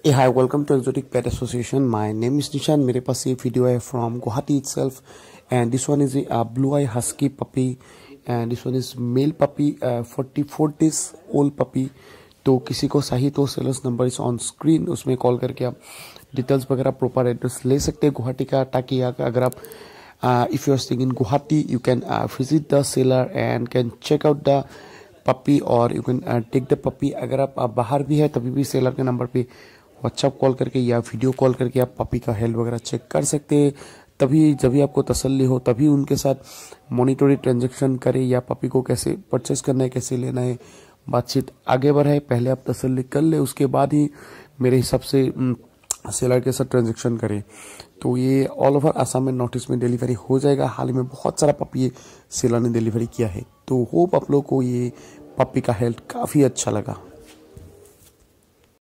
Hi, welcome to Exotic Pet Association. My name is Nishan. मेरे पास ये video है from Guwahati itself, and this one is a blue eye husky puppy, and this one is male puppy, 44 days old puppy. तो किसी को चाहिए तो sellers number is on screen, उसमें call करके आप डिटेल्स वगैरह प्रॉपर एड्रेस ले सकते हैं गुवाहाटी का, ताकि अगर आप if you are staying in Guwahati you can visit the seller and can check out the puppy और you can take the puppy. अगर आप बाहर भी है तभी भी सेलर के नंबर पे व्हाट्सअप कॉल करके या वीडियो कॉल करके आप पपी का हेल्थ वगैरह चेक कर सकते हैं। तभी जब भी आपको तसल्ली हो तभी उनके साथ मॉनिटरी ट्रांजेक्शन करें, या पपी को कैसे परचेस करना है, कैसे लेना है, बातचीत आगे बढ़ाए। पहले आप तसल्ली कर ले, उसके बाद ही मेरे हिसाब से सेलर के साथ ट्रांजेक्शन करें। तो ये ऑल ओवर आसाम में नॉर्थ ईस्ट में डिलीवरी हो जाएगा। हाल ही में बहुत सारा पपी ये सेलर ने डिलीवरी किया है। तो होप आप लोग को ये पपी का हेल्थ काफ़ी अच्छा लगा।